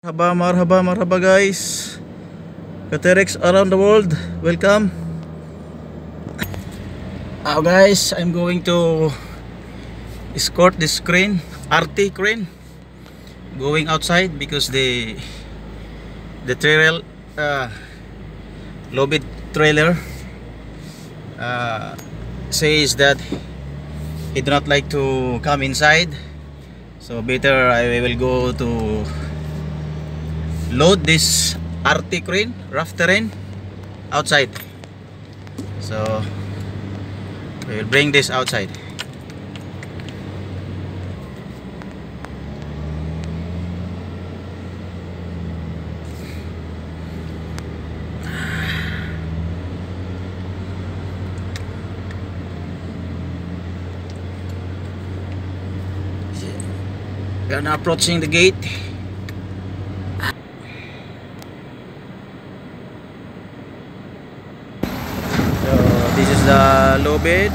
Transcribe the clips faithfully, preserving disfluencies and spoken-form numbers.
Marhaba, marhaba, marhaba guys. Caterex around the world, welcome. Now guys, I'm going to escort this crane, R T crane, going outside because the the trailer, uh, low bid trailer, uh, says that he do not like to come inside. So better I will go to load this R T crane, rough terrain, outside. So we will bring this outside. We are now approaching the gate. This is the low bed.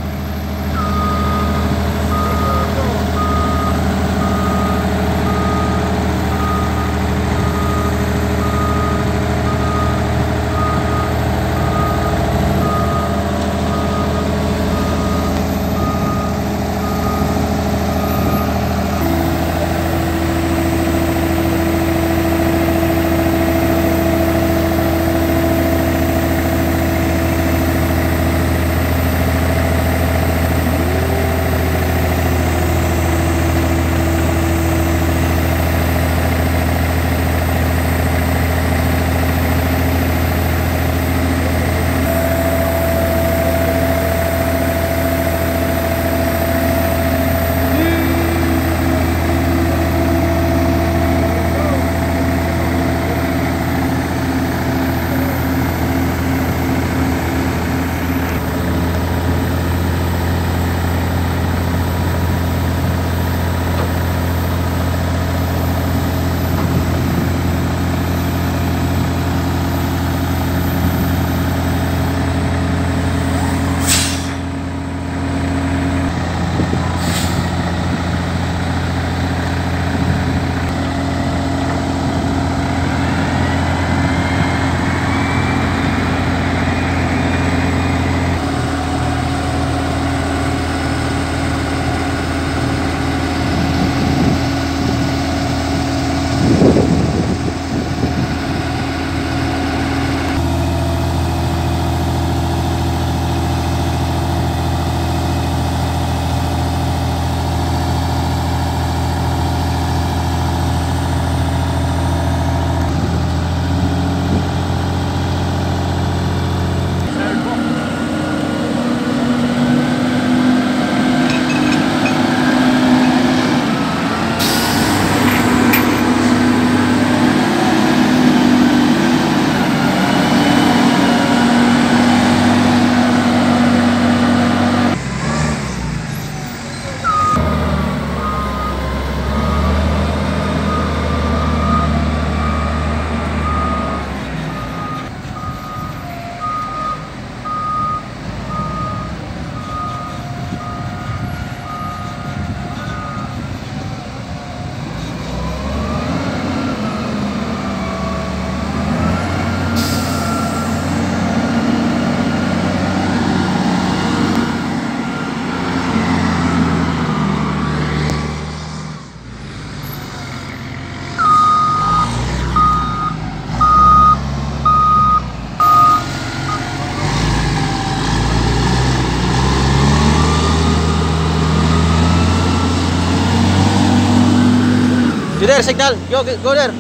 You there, signal. Yo, go there.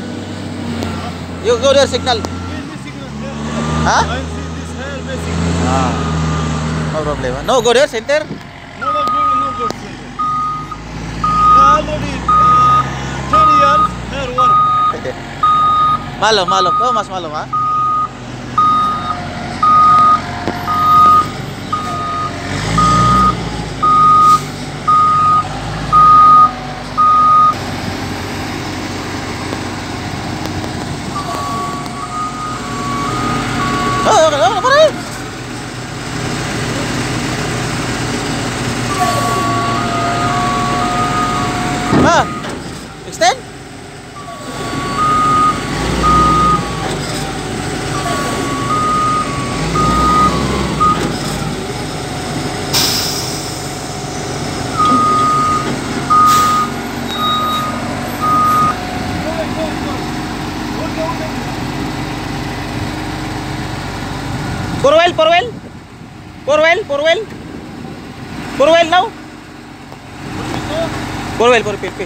You go there, signal. Huh? I see this hair missing. Ah, no problem. No, go there, center. No, no, go, no, go center. Already uh, ten years hair work. Malum, malum. Oh, mas malum, ha? Oh, okay, okay, okay. Ah, extend? For well, for well. For well, for well. For well now. For well, for well.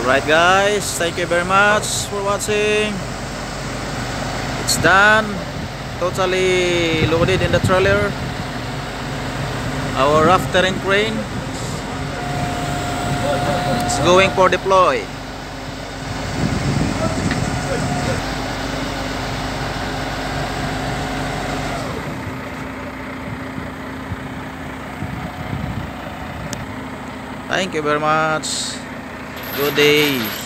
Alright guys, thank you very much for watching. It's done, totally loaded in the trailer. Our rough terrain crane is going for deploy. Thank you very much. Good day.